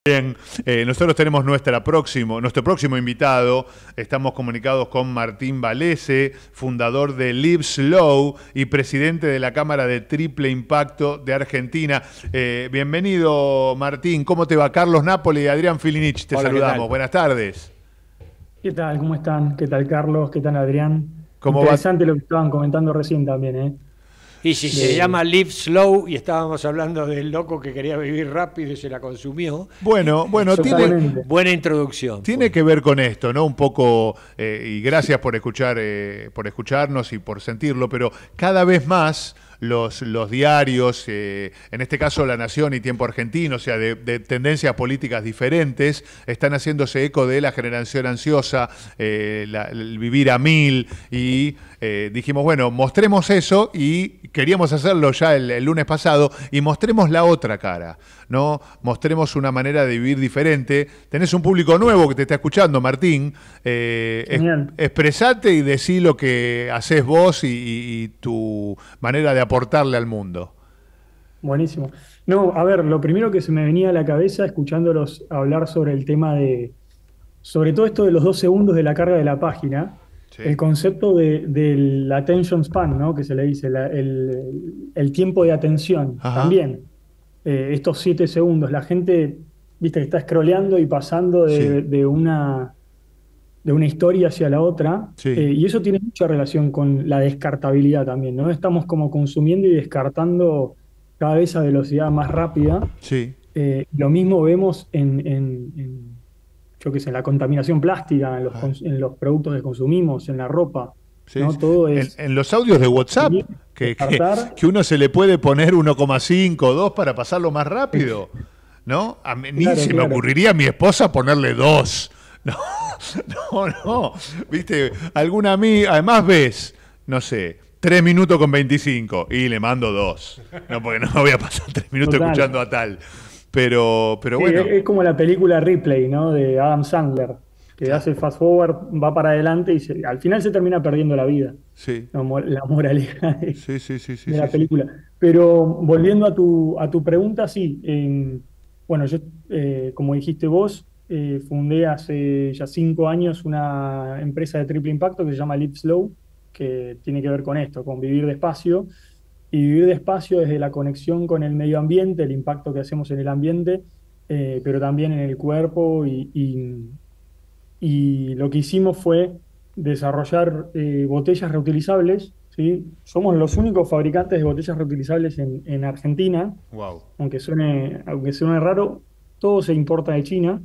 Bien, nosotros tenemos nuestro próximo invitado. Estamos comunicados con Martín Valese, fundador de Live Slow y presidente de la Cámara de Triple Impacto de Argentina. Bienvenido, Martín. ¿Cómo te va? Carlos Napoli y Adrián Filinich, te saludamos. Buenas tardes. ¿Qué tal? ¿Cómo están? ¿Qué tal, Carlos? ¿Qué tal, Adrián? ¿Cómo va? Interesante lo que estaban comentando recién también, ¿eh? Y si se llama Live Slow y estábamos hablando del loco que quería vivir rápido y se la consumió. Bueno, Totalmente. Buena introducción. Tiene que ver con esto, ¿no? Un poco, y gracias por escucharnos y por sentirlo, pero cada vez más los diarios, en este caso La Nación y Tiempo Argentino, o sea, de tendencias políticas diferentes, están haciéndose eco de la generación ansiosa, el vivir a mil, y dijimos, bueno, mostremos eso, y queríamos hacerlo ya el lunes pasado, y mostremos la otra cara, ¿no? Mostremos una manera de vivir diferente. Tenés un público nuevo que te está escuchando, Martín. Expresate y decí lo que haces vos y tu manera de aportarle al mundo. Buenísimo. No, a ver, lo primero que se me venía a la cabeza escuchándolos hablar sobre el tema sobre todo esto de los 2 segundos de la carga de la página, Sí. el concepto del attention span, ¿no? Que se le dice, el tiempo de atención. Ajá. También, estos 7 segundos, la gente, viste, que está scrolleando y pasando Sí. de una historia hacia la otra, Sí. y eso tiene mucha relación con la descartabilidad también, ¿no? Estamos como consumiendo y descartando cada vez a velocidad más rápida. Sí. Lo mismo vemos yo qué sé, en la contaminación plástica, Ajá. en los productos que consumimos, en la ropa, Sí. ¿no? Todo En, es en los audios de WhatsApp, descartar. que uno se le puede poner 1,5, 2 para pasarlo más rápido, ¿no? A mí ni Claro, se me claro. ocurriría a mi esposa ponerle 2. No, no. Viste, alguna amiga, además ves, no sé, 3 minutos con 25 y le mando 2. No, porque no me voy a pasar 3 minutos Total. escuchando a tal. Pero Sí, bueno. es como la película Ripley, ¿no? De Adam Sandler, que Claro. hace fast forward, va para adelante y al final se termina perdiendo la vida. Sí, La moraleidad sí, sí, sí, sí, de sí, la sí. película. Pero volviendo a tu pregunta, sí. Bueno, yo, como dijiste vos, fundé hace ya 5 años una empresa de triple impacto que se llama Live Slow, que tiene que ver con esto, con vivir despacio. Y vivir despacio desde la conexión con el medio ambiente, el impacto que hacemos en el ambiente, pero también en el cuerpo. Y lo que hicimos fue desarrollar botellas reutilizables, ¿sí? Somos los únicos fabricantes de botellas reutilizables en Argentina, Wow. aunque suene raro, todo se importa de China,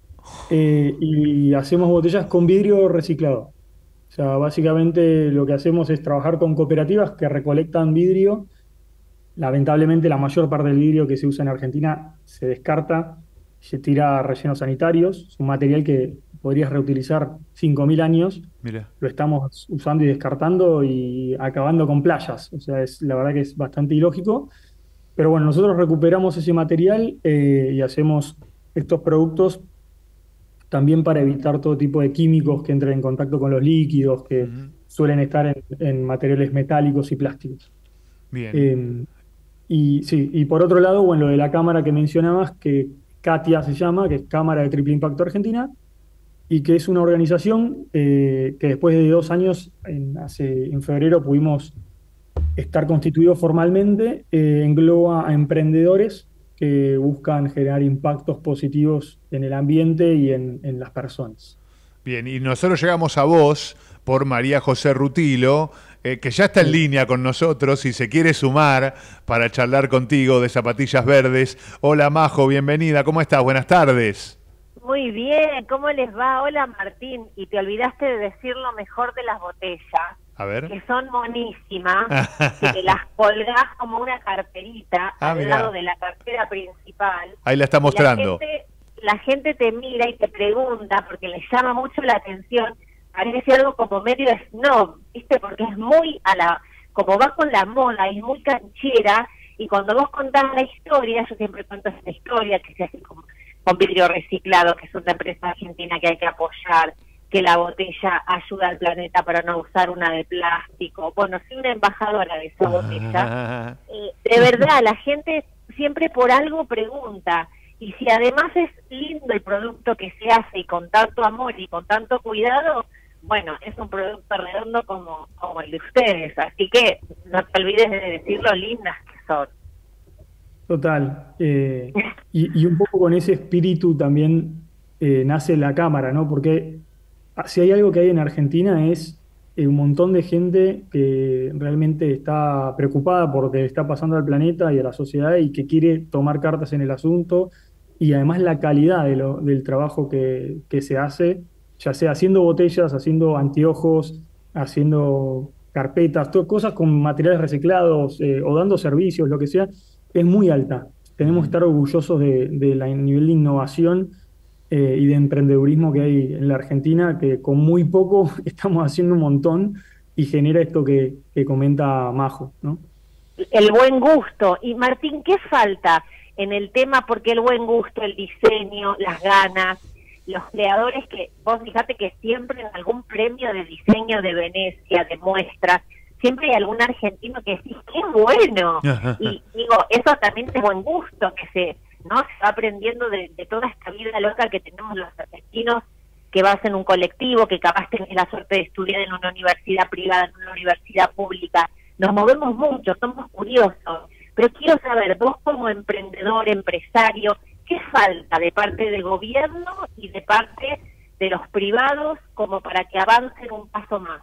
y hacemos botellas con vidrio reciclado. O sea, básicamente lo que hacemos es trabajar con cooperativas que recolectan vidrio. Lamentablemente, la mayor parte del vidrio que se usa en Argentina se descarta, se tira a rellenos sanitarios. Es un material que podrías reutilizar 5.000 años. Mira. Lo estamos usando y descartando y acabando con playas. O sea, la verdad que es bastante ilógico. Pero bueno, nosotros recuperamos ese material, y hacemos estos productos también para evitar todo tipo de químicos que entren en contacto con los líquidos, que Ujú. suelen estar en materiales metálicos y plásticos. Bien. Eh, y sí, y por otro lado, bueno, lo de la cámara que mencionabas, que CATIA se llama, que es Cámara de Triple Impacto Argentina, y que es una organización que después de 2 años, en febrero pudimos estar constituido formalmente. Engloba a emprendedores que buscan generar impactos positivos en el ambiente y en las personas. Bien, y nosotros llegamos a vos por María José Rutilo, que ya está en Sí. línea con nosotros y se quiere sumar para charlar contigo de Zapatillas Verdes. Hola Majo, bienvenida, ¿cómo estás? Buenas tardes. Muy bien, ¿cómo les va? Hola Martín, y te olvidaste de decir lo mejor de las botellas, A ver. que son monísimas, que te las colgás como una carterita al mirá. lado de la cartera principal. Ahí la está Y mostrando. la gente te mira y te pregunta porque les llama mucho la atención, parece algo como medio snob, ¿viste? Porque es muy como va con la moda, es muy canchera, y cuando vos contás la historia, yo siempre cuento esta historia que se hace con vidrio reciclado, que es una empresa argentina que hay que apoyar, que la botella ayuda al planeta para no usar una de plástico. Bueno, soy una embajadora de esa botella. De verdad, la gente siempre por algo pregunta. Y si además es lindo el producto que se hace y con tanto amor y con tanto cuidado, bueno, es un producto redondo como el de ustedes. Así que no te olvides de decir lo lindas que son. Total. Y un poco con ese espíritu también nace la cámara, ¿no? Porque si hay algo que hay en Argentina es un montón de gente que realmente está preocupada por lo que está pasando al planeta y a la sociedad y que quiere tomar cartas en el asunto y además la calidad del trabajo que se hace, ya sea haciendo botellas, haciendo anteojos, haciendo carpetas, cosas con materiales reciclados o dando servicios, lo que sea, es muy alta. Tenemos que estar orgullosos del nivel de innovación y de emprendedurismo que hay en la Argentina, que con muy poco estamos haciendo un montón y genera esto que comenta Majo, ¿no? El buen gusto. Y Martín, ¿qué falta en el tema? Porque el buen gusto, el diseño, las ganas, los creadores que, vos fíjate que siempre en algún premio de diseño de Venecia, de muestras, siempre hay algún argentino que dice, ¡qué bueno! Y digo, eso también es buen gusto, que se va aprendiendo de toda esta vida loca que tenemos los argentinos, que vas en un colectivo, que capaz tenés la suerte de estudiar en una universidad privada, en una universidad pública. Nos movemos mucho, somos curiosos, pero quiero saber, vos como emprendedor, empresario, ¿qué falta de parte del gobierno y de parte de los privados como para que avancen un paso más?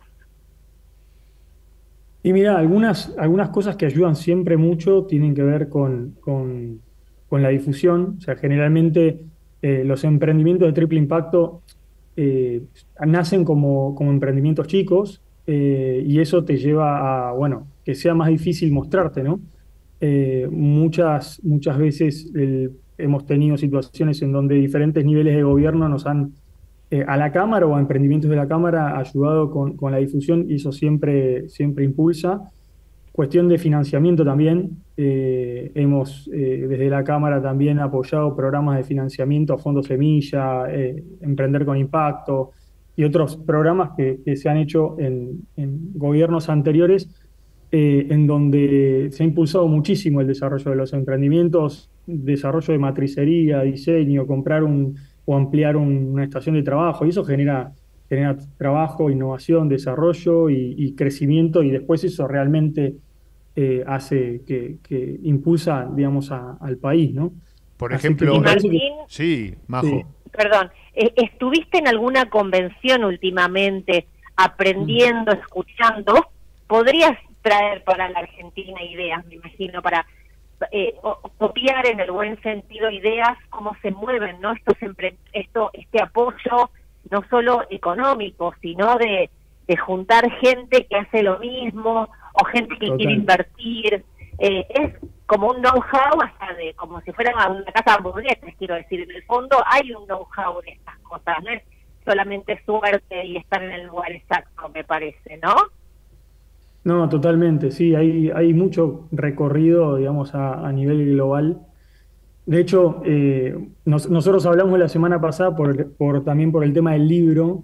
Y mira, algunas cosas que ayudan siempre mucho tienen que ver con la difusión. O sea, generalmente los emprendimientos de triple impacto nacen como emprendimientos chicos y eso te lleva a, bueno, que sea más difícil mostrarte, ¿no? Muchas veces hemos tenido situaciones en donde diferentes niveles de gobierno nos han, a la Cámara o a emprendimientos de la Cámara, ayudado con la difusión y eso siempre impulsa. Cuestión de financiamiento también. Hemos desde la Cámara también apoyado programas de financiamiento a Fondo Semilla, Emprender con Impacto y otros programas que se han hecho en gobiernos anteriores, en donde se ha impulsado muchísimo el desarrollo de los emprendimientos, desarrollo de matricería, diseño, comprar o ampliar una estación de trabajo, y eso genera trabajo, innovación, desarrollo y crecimiento, y después eso realmente hace que impulsa, digamos, al país, ¿no? Por Así ejemplo, que me parece sí, Majo. Sí. Perdón, ¿estuviste en alguna convención últimamente aprendiendo, escuchando? ¿Podrías traer para la Argentina ideas, me imagino, para copiar en el buen sentido ideas, cómo se mueven, ¿no? Este apoyo, no solo económico, sino de juntar gente que hace lo mismo, o gente que quiere invertir. Es como un know-how hasta como si fuera una casa de hamburguesas, quiero decir. En el fondo hay un know-how de estas cosas, no es solamente suerte y estar en el lugar exacto, me parece, ¿no? No, totalmente, sí, hay mucho recorrido, digamos, a nivel global. De hecho, nosotros hablamos la semana pasada también por el tema del libro.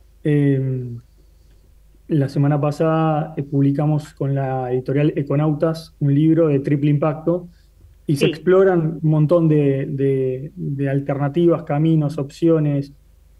La semana pasada publicamos con la editorial Econautas un libro de triple impacto y se exploran un montón de alternativas, caminos, opciones,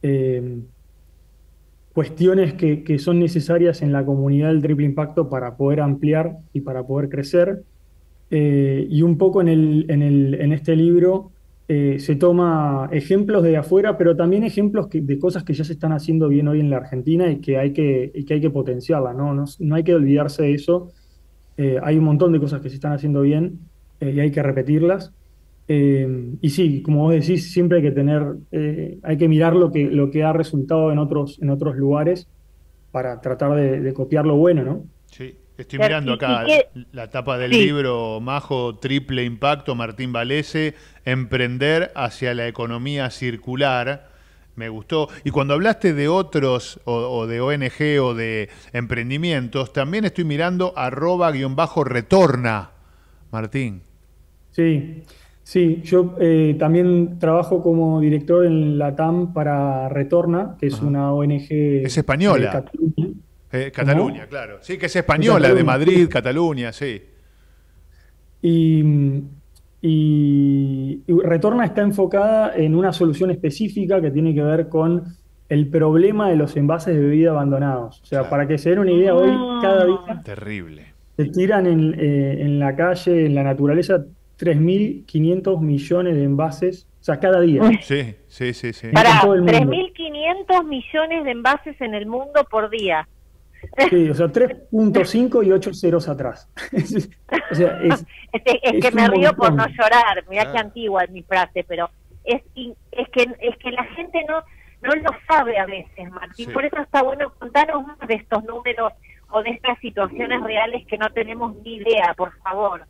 cuestiones que son necesarias en la comunidad del triple impacto para poder ampliar y para poder crecer. Y un poco en este libro se toma ejemplos de afuera, pero también ejemplos de cosas que ya se están haciendo bien hoy en la Argentina y que hay que potenciarla, ¿no? No hay que olvidarse de eso. Hay un montón de cosas que se están haciendo bien y hay que repetirlas. Y sí, como vos decís, siempre hay que hay que mirar lo que ha resultado en otros lugares para tratar de copiar lo bueno, ¿no? Sí, estoy mirando acá la tapa del libro, Majo, Triple Impacto, Martín Valese, Emprender hacia la economía circular. Me gustó. Y cuando hablaste de otros, o de ONG o de emprendimientos, también estoy mirando @retorna, Martín. Sí, yo también trabajo como director en la TAM para Retorna, que es una ONG. Es española. Cataluña. Cataluña, claro. Sí, que es española, de Madrid, Cataluña, sí. Y y Retorna está enfocada en una solución específica que tiene que ver con el problema de los envases de bebida abandonados. O sea, Claro. para que se den una idea, hoy cada día Terrible. se tiran en la calle, en la naturaleza, 3.500 millones de envases, o sea, cada día. Sí, sí, sí, sí. Para todo el mundo. 3.500 millones de envases en el mundo por día. Sí, o sea, 3.5 y 8 ceros atrás. O sea, Es que es me un río por no montón. llorar, mirá Ah. que antigua es mi frase, pero es que la gente no lo sabe a veces, Martín. Sí. Por eso está bueno contarnos más de estos números o de estas situaciones reales que no tenemos ni idea, por favor.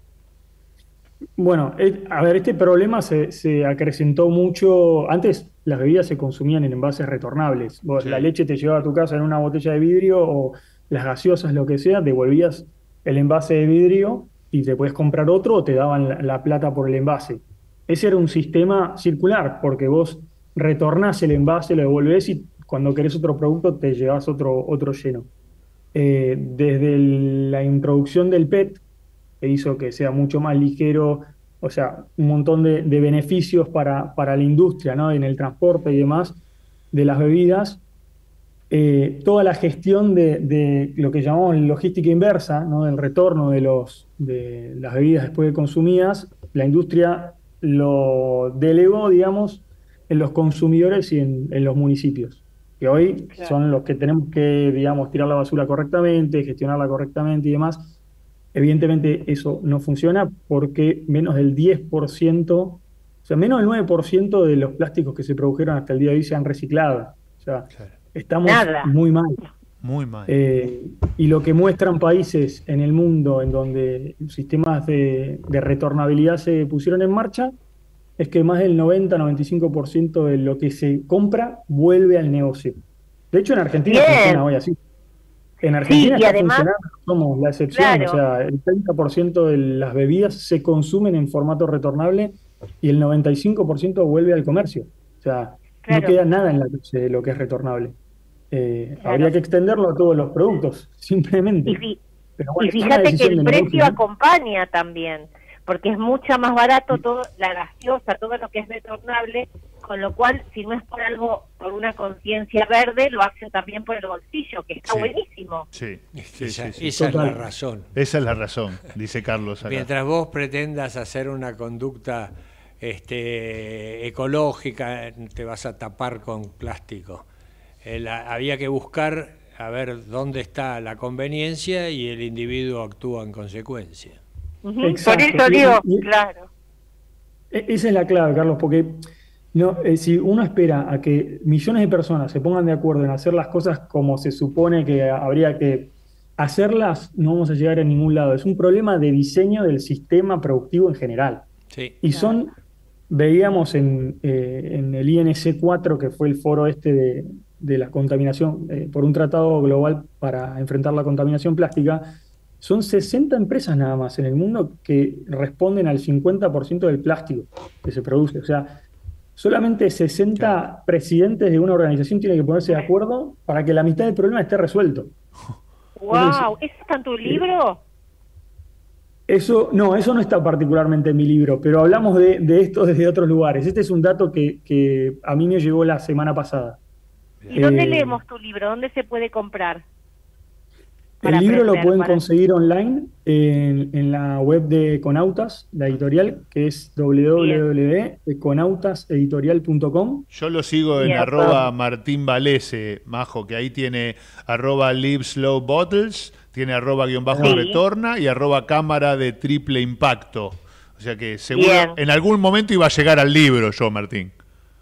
Bueno, a ver, este problema se acrecentó mucho. Antes las bebidas se consumían en envases retornables. Vos, Sí. la leche te llevaba a tu casa en una botella de vidrio o las gaseosas, lo que sea, devolvías el envase de vidrio y te puedes comprar otro o te daban la plata por el envase. Ese era un sistema circular porque vos retornás el envase, lo devolvés y cuando querés otro producto te llevas otro lleno. Desde la introducción del PET, que hizo que sea mucho más ligero, o sea, un montón de beneficios para la industria, ¿no? En el transporte y demás de las bebidas. Toda la gestión de lo que llamamos logística inversa, ¿no? Del retorno de las bebidas después de consumidas, la industria lo delegó, digamos, en los consumidores y en los municipios, que hoy Claro. son los que tenemos que, digamos, tirar la basura correctamente, gestionarla correctamente y demás. Evidentemente eso no funciona porque menos del 10%, o sea, menos del 9% de los plásticos que se produjeron hasta el día de hoy se han reciclado. O sea, Claro. estamos Nada. muy mal. Muy mal. Y lo que muestran países en el mundo en donde sistemas de retornabilidad se pusieron en marcha es que más del 90-95% de lo que se compra vuelve al negocio. De hecho, en Argentina Bien. funciona hoy así. En Argentina y está además- funcionando, somos la excepción. Claro. O sea, el 30% de las bebidas se consumen en formato retornable y el 95% vuelve al comercio. O sea, Claro. no queda nada en la calle de lo que es retornable. Claro. Habría que extenderlo a todos los productos, simplemente. Y, fi- Pero bueno, y es una fíjate que decisión el de precio negocio, ¿no? acompaña también, porque es mucho más barato todo, la gaseosa, todo lo que es retornable, con lo cual, si no es por algo, por una conciencia verde, lo hacen también por el bolsillo, que está Sí. buenísimo. Sí, sí, Esa, sí, sí. esa es la Total. razón. Esa es la razón, dice Carlos acá. Mientras vos pretendas hacer una conducta ecológica, te vas a tapar con plástico. Había que buscar a ver dónde está la conveniencia y el individuo actúa en consecuencia. Ujú. Exacto. Por eso digo, Y- claro. Esa es la clave, Carlos, porque no, si uno espera a que millones de personas se pongan de acuerdo en hacer las cosas como se supone que habría que hacerlas, no vamos a llegar a ningún lado. Es un problema de diseño del sistema productivo en general. Sí. Y veíamos en el INC 4, que fue el foro de la contaminación, por un tratado global para enfrentar la contaminación plástica, son 60 empresas nada más en el mundo que responden al 50% del plástico que se produce. O sea, solamente 60 presidentes de una organización tienen que ponerse de acuerdo para que la mitad del problema esté resuelto. Wow, ¿eso está en tu libro? Eso no está particularmente en mi libro, pero hablamos de esto desde otros lugares. Este es un dato que a mí me llegó la semana pasada. ¿Y dónde Eh, leemos tu libro? ¿Dónde se puede comprar? El Para libro lo aprender, pueden para- conseguir online en la web de Conautas, la editorial, que es www.conautaseditorial.com. Yo lo sigo en Bien. @Martín Valese, Majo, que ahí tiene @LiveSlowBottles, tiene @_ Sí. retorna y @cámara de triple impacto. O sea que seguro Bien. en algún momento iba a llegar al libro yo, Martín.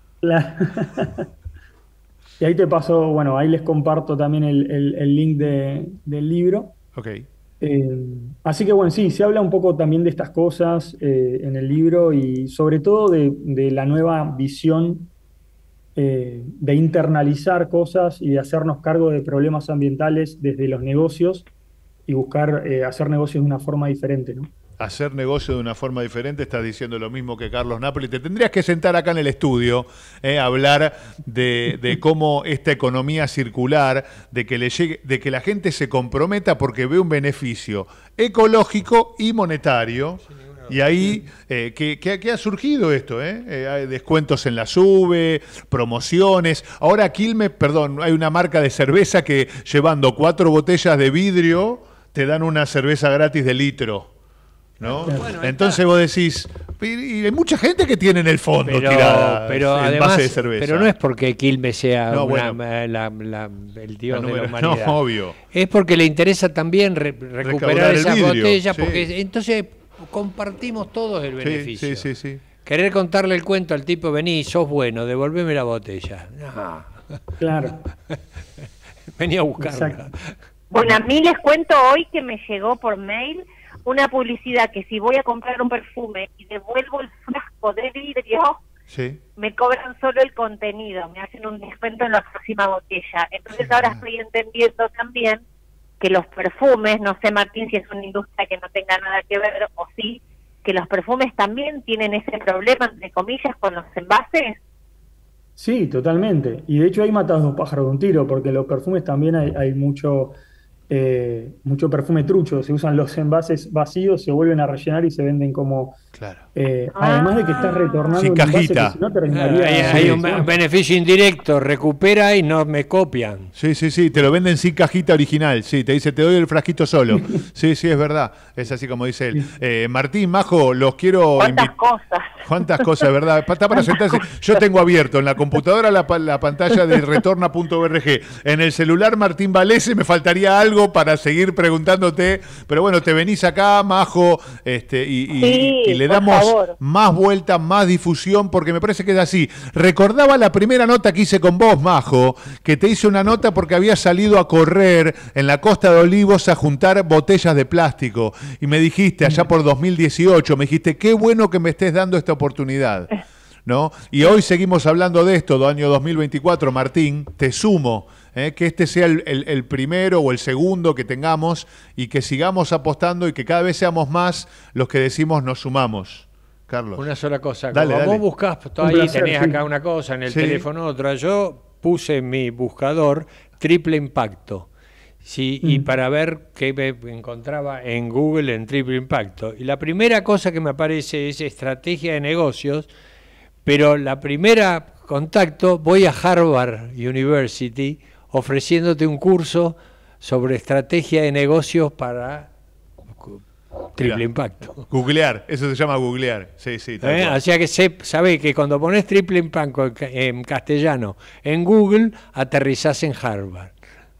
Y ahí te paso, bueno, ahí les comparto también el link del libro. Ok. Así que bueno, sí, se habla un poco también de estas cosas en el libro y sobre todo de la nueva visión de internalizar cosas y de hacernos cargo de problemas ambientales desde los negocios y buscar hacer negocios de una forma diferente, ¿no? Hacer negocio de una forma diferente, estás diciendo lo mismo que Carlos Napoli. Te tendrías que sentar acá en el estudio, a hablar de cómo esta economía circular, de que la gente se comprometa porque ve un beneficio ecológico y monetario Y ahí, ¿qué ha surgido esto? Hay descuentos en la SUBE, promociones. Ahora Quilmes, perdón, hay una marca de cerveza que llevando 4 botellas de vidrio te dan una cerveza gratis de litro, ¿no? Bueno, entonces vos decís, y hay mucha gente que tiene en el fondo tirada pero en además, base de cerveza. pero no es porque Quilmes sea No, el dios de la No, humanidad. obvio. Es porque le interesa también recuperar Recaudar el esas vidrio, botellas, sí. porque entonces compartimos todos el beneficio. Sí. Querer contarle el cuento al tipo, vení, sos bueno, devolveme la botella. No. Claro. Vení a buscarla. Exacto. Bueno, a mí les cuento hoy que me llegó por mail una publicidad que si voy a comprar un perfume y devuelvo el frasco de vidrio, Sí. me cobran solo el contenido, me hacen un descuento en la próxima botella. Entonces ahora estoy entendiendo también que los perfumes, no sé Martín si es una industria que no tenga nada que ver o sí, que los perfumes también tienen ese problema, entre comillas, con los envases. Sí, totalmente. Y de hecho ahí matas dos pájaros de un tiro, porque en los perfumes también hay mucho perfume trucho. Se usan los envases vacíos, se vuelven a rellenar y se venden como... Claro. además de que estás retornando Sin un envase cajita. que si no terminaría... Hay un beneficio indirecto, recupera y no me copian. Sí, te lo venden sin cajita original, sí, te dice, te doy el frasquito solo. Sí, es verdad, es así como dice él. Martín, Majo, los quiero ¿Cuántas cosas? ¿Cuántas cosas, verdad? Está para sentarse. Yo tengo abierto en la computadora la pantalla de retorna.org. En el celular Martín Valese, me faltaría algo para seguir preguntándote, pero bueno, te venís acá, Majo, y le damos más vuelta, más difusión, porque me parece que es así. Recordaba la primera nota que hice con vos, Majo, que te hice una nota porque había salido a correr en la Costa de Olivos a juntar botellas de plástico. Y me dijiste, allá por 2018, me dijiste, qué bueno que me estés dando esta oportunidad, ¿no? Y hoy seguimos hablando de esto, año 2024, Martín, te sumo, que este sea el primero o el segundo que tengamos y que sigamos apostando y que cada vez seamos más los que decimos nos sumamos. Carlos. Una sola cosa, Dale, como dale. vos buscás, Un ahí placer, tenés sí. acá una cosa, en el Sí. teléfono otra, yo puse en mi buscador triple impacto. Sí, y para ver qué me encontraba en Google en triple impacto. Y la primera cosa que me aparece es estrategia de negocios, pero la primera contacto, voy a Harvard University ofreciéndote un curso sobre estrategia de negocios para triple Mirá. impacto. Googlear, eso se llama googlear. Sí, tal cual. O sea que sabe que cuando pones triple impacto en castellano en Google, aterrizás en Harvard.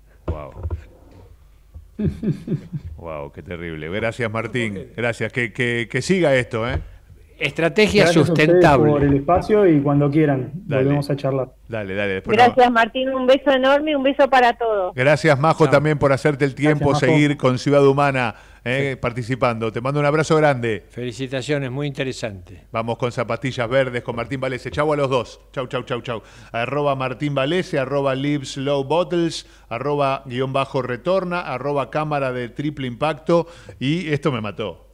Wow, qué terrible. Gracias, Martín. Gracias. Que siga esto, ¿eh? Estrategia Gracias a ustedes sustentable. por el espacio y cuando quieran Dale. volvemos a charlar. Dale. Después Gracias Martín, un beso enorme y un beso para todos. Gracias, Majo, Chao. también por hacerte el tiempo, Gracias, Majo. seguir con Ciudad Humana participando. Te mando un abrazo grande. Felicitaciones, muy interesante. Vamos con Zapatillas Verdes, con Martín Valese. Chau a los dos. Chau. @ Martín Valese, @ Live Slow Bottles, @ _retorna, @ cámara de triple impacto. Y esto me mató.